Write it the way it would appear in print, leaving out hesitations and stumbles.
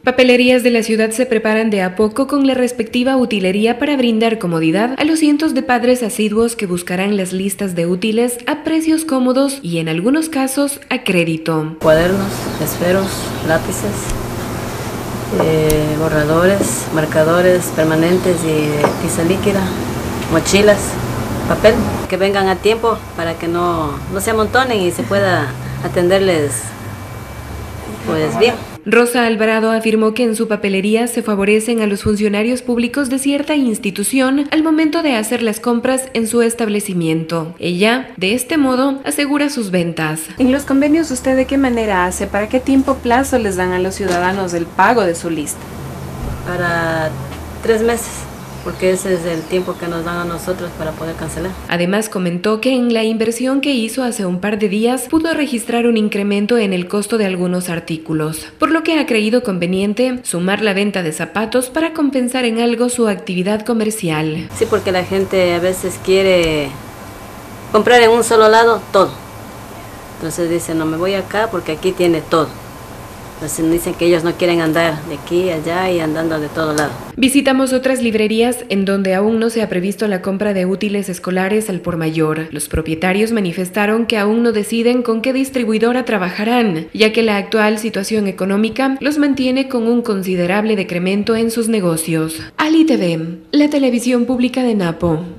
Papelerías de la ciudad se preparan de a poco con la respectiva utilería para brindar comodidad a los cientos de padres asiduos que buscarán las listas de útiles a precios cómodos y en algunos casos a crédito. Cuadernos, esferos, lápices, borradores, marcadores permanentes y tiza líquida, mochilas, papel, que vengan a tiempo para que no se amontonen y se pueda atenderles pues bien. Rosa Alvarado afirmó que en su papelería se favorecen a los funcionarios públicos de cierta institución al momento de hacer las compras en su establecimiento. Ella, de este modo, asegura sus ventas. En los convenios, ¿usted de qué manera hace? ¿Para qué tiempo plazo les dan a los ciudadanos el pago de su lista? Para 3 meses. Porque ese es el tiempo que nos dan a nosotros para poder cancelar. Además comentó que en la inversión que hizo hace un par de días pudo registrar un incremento en el costo de algunos artículos, por lo que ha creído conveniente sumar la venta de zapatos para compensar en algo su actividad comercial. Sí, porque la gente a veces quiere comprar en un solo lado todo. Entonces dice, no me voy acá porque aquí tiene todo. Entonces dicen que ellos no quieren andar de aquí a allá y andando de todo lado. Visitamos otras librerías en donde aún no se ha previsto la compra de útiles escolares al por mayor. Los propietarios manifestaron que aún no deciden con qué distribuidora trabajarán, ya que la actual situación económica los mantiene con un considerable decremento en sus negocios. Ali TV, la televisión pública de Napo.